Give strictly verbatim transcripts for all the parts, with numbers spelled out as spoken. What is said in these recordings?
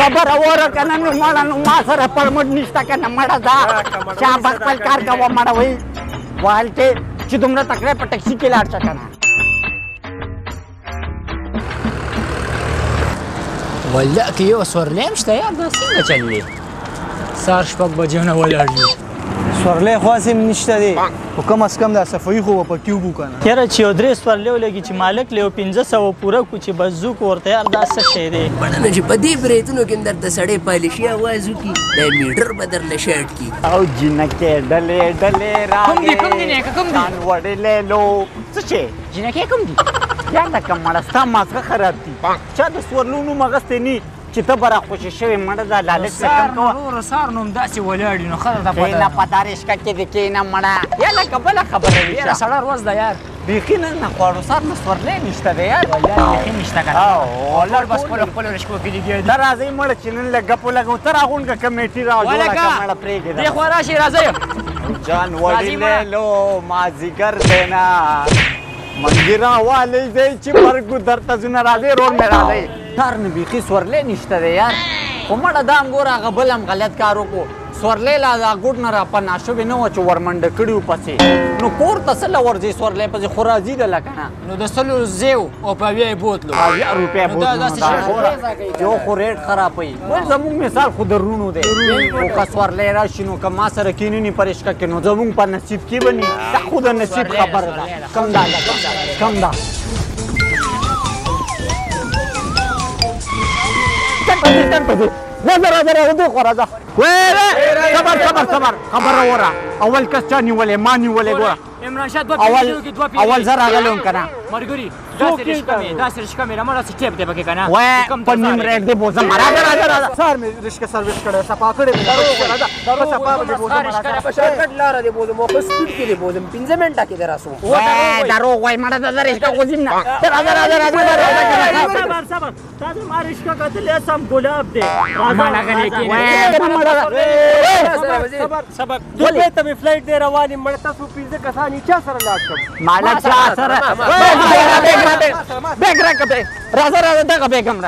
خبره وره کنه نو مړه نو ما سره پرمټ نشته کنه مړه دا چا خپل کار کوه مړه وای والته چې دومره تکړه په ټیکسي کې لاړ شه کنه والله کې یو سورلی هم شته یار دا څنګه چللی سهار شپږ بجې نه ولاړ یو سورلی خو هسې هم نشته دی خو کم از کم دا صفایي خو به پکې وکړو که نه یاره چې یو درې سورلی ولګي چې مالک له یو پنځه سوه پوره کړو چې بس ځو کور ته یار دا څه شی دی بڼه چې په دې بریتونو کې هم درته سړی پالیشي اواز وکړي دا میټر به درله شاټ کړي او جینکې ډلې ډلې کوم دي راغې کوم دي نیکه کوم دي ځان وړلې لو څه شی جینکې کوم دي یا لکه مړه ستا مازغه خراب دي چا د سورلو نوم اغوستی نی چې ته به راخوشي شوې مړه دا لالچ څه کم کوه وروره سهار نو همداسې ولاړ یو نو ښه درته پته کېنه په دا رشکه کې دې کېنه مړه یا لکه بله خبره وي یاره سړه ورځ ده یار بیخي نن نه خواړو سر نه سورلی نشته دی یار والله بیخي نشته که نه ولاړ بس خپلو خپلو رشکو کې لګیا دي ته راځئ مړه چې نن لږ ګپو لګو ته راغونډه کمیټي را جوړه کړه مړه پرېږدې دې خوا راشئ راځئ جان وړلې لو مازدیګر دی نه منګي راوالی دی چې مرګو درته ځونه راځئ رور مې راځئ کار نه بیخي سورلی نشته دی یار خو مړه دا هم ګوره هغه بل هم غلط کار وکړو سورلی لا دا ګوډ نه راپناه شوې نه وه چې ورمنډه کړي وو پسې نو کور ته څه له ورځئ سورلی پسې خو راځي ده لکه نه نو د سلو زیو او په اویا یې بوتلو اویا روپۍ بوتلو یو خو ریټ خرابوي بل زموږ مثال خو د رونو دی خو که سورلی راشي نو که ما سره کینوني په رشکه کې نو زموږ په نصیب کې به ني دا خو د نصیب خبره ده کم ده کم ده راځه راځه راځه دوی خوا راځه صبر صبر صبر خبره وره اول کس چا نیولې ما نیولې ګوره عمران شاه دوه اول پیسې کې دوه پیسې اول زه راغلی وم که نه ملګري داسې رشکه مې داسې رشکه مې رامه داسې ټیپ دی پکې که نه وایه په نیم ریټ دې بوځم راځه راځه راځه سهار مې رشکه سروس کړی صفا کړې مې راځه په صفا به دې بوځم په شارټکټ لاره دې بوځم او په سپیډ کې دې بوځم پنځه منټه کې دې راسوم وایه دروغ وایي مړه ته زه رشکه غوځیم نه راځه راځه راځه صبر صبر تا د ما رشکه کتلې سم ګلاب دی ما لګلې کې صبر صبر دوی ته مې فلایټ دی روانې مړه تاسو پنځه کسان یې چا سره لاړ شم مالک چا سره بیگ راکه بیگ راځه راځه دغه بیگ هم را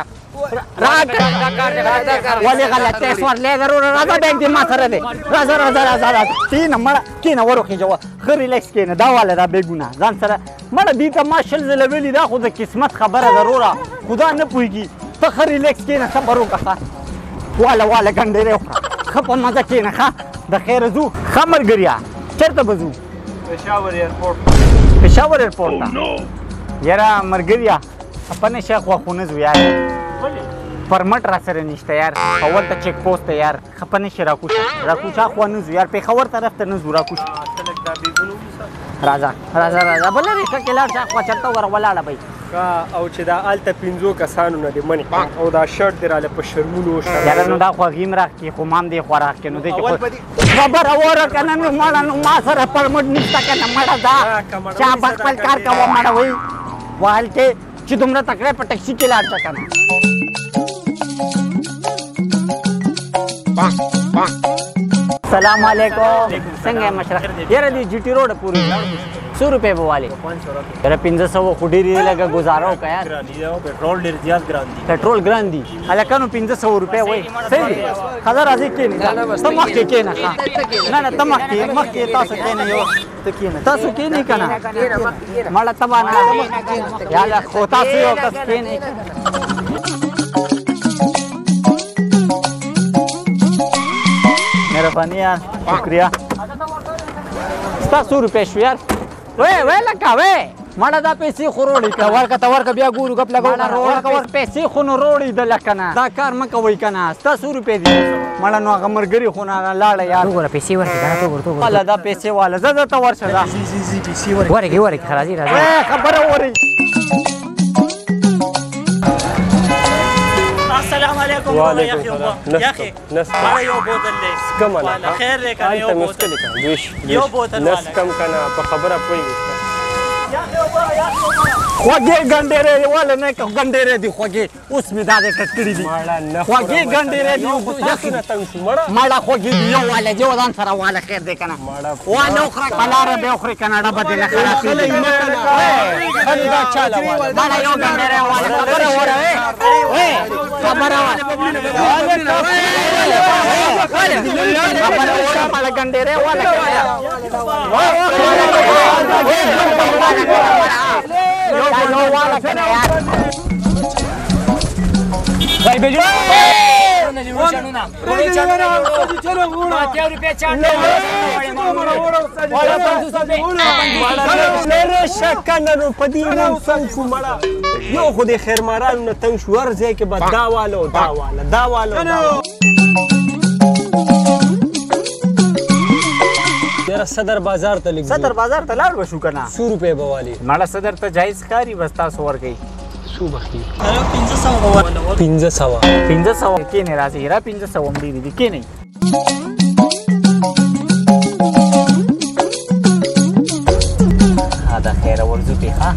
ولې غلط دی سورلی ضرور راځه بیگ دې ما سره دی راځه راځه راځه راځه کېنه مړه کېنه وروخېږه ښه ریلیکس کېنه دا واله دا بیګونه ځان سره مړه دې ته ما شل ځله ویلي دا خو د قسمت خبره ضروره خدا نه پوهېږي ته ښه ریلیکس کېنه صبر وکړه واله واله ګنډېرې وخوره ښه په مزه کېنه ښه د خیره ځو ښه ملګريه چېرته به ځو پېښور ایرپورټ پېښور ایرپورټ ته یاره ملګريه خپه شیخ خو نه ځو یار پرمټ را سره نشته یار اول ته چیک پوسټ ته یار خپه نشي راکوشه راکوشه خو نه ځو یار پېښور طرف ته نه ځو راکوشه راځه راځه راځه بله رشکه کې لاړ شه خوا چېرته ور ولاړه بی او چې دا هلته پنځو کسانو نه دې منې او دا شرټ دې راله په شرمونو یاره نو دا خوږي م راکړي خو ما هم دې خوا راکړي نو دې کې خبره وره که نه نو مړه نو ما سره پرمټ نشته که نه مړه دا چا به خپل کار کوه مړه وایي والته چې دومره تکړه په ټیکسي کې لاړ شه که نه سلام علیکم څنګه یې مشره یاره دې جي ټي روډ پورې څو روپۍ به والې یاره پنځه سوه خو ډېرې دي لږه ګزاره وکړه یار پټرول ډېر زیات ګران دي پټرول ګران دي هلکه نو پنځه سوه روپۍ وایي صحیح دي ښه ده راځئ کښېنئ ته مخکې کښېنه ښه نه نه ته مخکې مخکې تاسو کښېنئ یو ته کښېنه تاسو کښېنئ که نه مړه ته به نه یاله خو تاسو یو کس کښېنئ مهرباني یار شکریه ستا څو روپۍ شو یار وی وی لکه وی مړه دا پیسې خو روړې که ورکه ته ورکه بیا ګورو ګپ لګو ورکه پیسې خو نو روړې ده لکه نه دا کار مه کوئ که نه ستا څو روپۍ دي مړه نو هغه ملګري خو نه لاړه یار وګوره پیسې ورکړې که نه ته ګوره واله دا پیسې واله زه درته ورشه دا ورکړې ورکړې راځي راځي خبره ورئ السلام علیکم وعلیکم السلام یا اخي مړه یو بوتل دی کمه خیر دی که یو بوتل یو بوتل نس کم که نه په خبره پوهېږي خوږې ګنډېرې والا نه که ګنډېرې دي خوږې اوس مې دا دې کړي دي خوږې ګنډېرې دي مړه خوږې دي یو والا دې ځان سره والا خیر دی که نه والا وخوره په لاره بیا وخورې که نه ډبه دې نه خلاصېږي مړه یو ګنډېرې والا خبره وره خبره وره خبره وره مړه ګنډېرې والا یو والا که نه یار भाई बेजो ने लियो चनुना रोई चनुना चलो उड़ो क्या रुपया चाट वाला पंचू सब मेरे शक्कननु पदीनु संफु मड़ा यो खुद खैर मारान न तंग शुवर जे के बाद दावालो दावाला दावालो तेरा सदर बाजार त लिख सदर बाजार ته لاړ وشو کنه सौ रुपए बवाली مالا صدر ته جایز کاری بس تاسو ورکړئ सौ बखी अरे پنځه سوه ورکړه پنځه سوه پنځه سوه کېنې راځي را پنځه سوه هم ډېرې دي کېنئ ها دا خیره ورځو کې ښه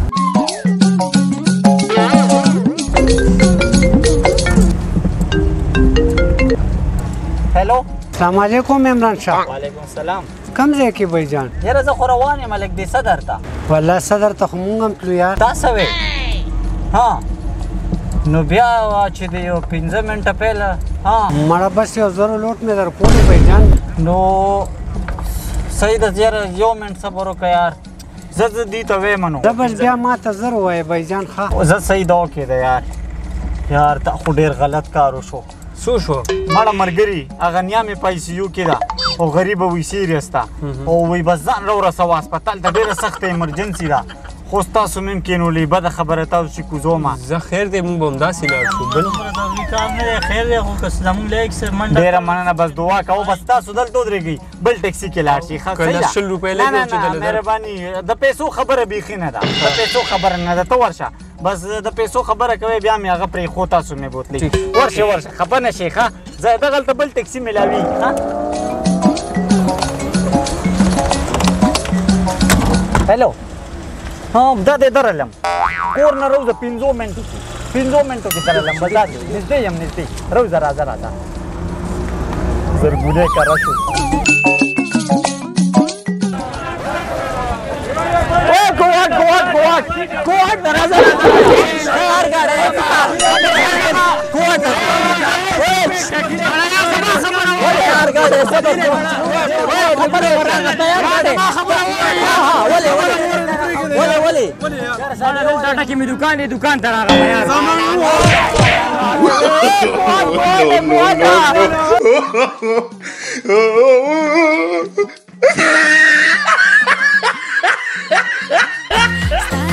هلو السلام علیکم عمران شاه وعلیکم السلام کم ځای کې بھائی جان یاره زه خو روان یم لږ دې صدر ته والله صدر ته خو مونږ هم تلو یار تا څه وې ها نو بیا چې د یو پنځه منټه پهله ها مړه بس یو زرو لوټ مې در کولو بھائی جان نو صحیح ده یاره یو منټ صبر وکړه یار زه زه دې ته ویمه نو زه بس بیا ما ته زر ووایه بھائی جان ښه زه صحیح ده وکړې ده یار یار تا خو ډېر غلط کار وشو سو شو مړه ملګري هغه نیا مې په آی سی یو کې ده او غریبه وي سیریس ته او وایي بس ځان راورسوه هسپتال ته ډېره سخته ایمرجنسي ده خو ستاسو ممکن ولی بده خبره تاسو چې کوزومه زه خیر دی مونږ به همداسې لاړ شو بل ضروري کار نه دی خیر دی خو که زموږ له یک سر منډه ډېره مننه بس دعا کوو بس تاسو دلته ودرېږئ بل ټیکسي کې لاړ شئ ښه که صحیح ده؟ لس شل روپۍ نه لګوم نه چې نه دلته مهرباني د پیسو خبره بیخي نه ده د پیسو خبره نه ده ته ورشه بس د پیسو خبره کوئ بیا مې هغه پرېښو تاسو مې بوتلئ ورشئ ورشه خفه نه شئ ښه زه دغلته بل ټیکسي میلاوي ښه هلو ها دا دې درلم کور نه روزه پنځو منټو کې پنځو منټو کې درلم بس دا نږدې یم نږدې روزه راځه راځه زرګونه کاره شو او ګوات ګوات ګوات ګوات راځه ښار ګاډی ګوات ښار ګاډی صبر خبره ورغه تیار ګاډی ولې ولې ولې ولې साढ़े दस टाटा की मेरी दुकान है दुकान तरह का यार Stop.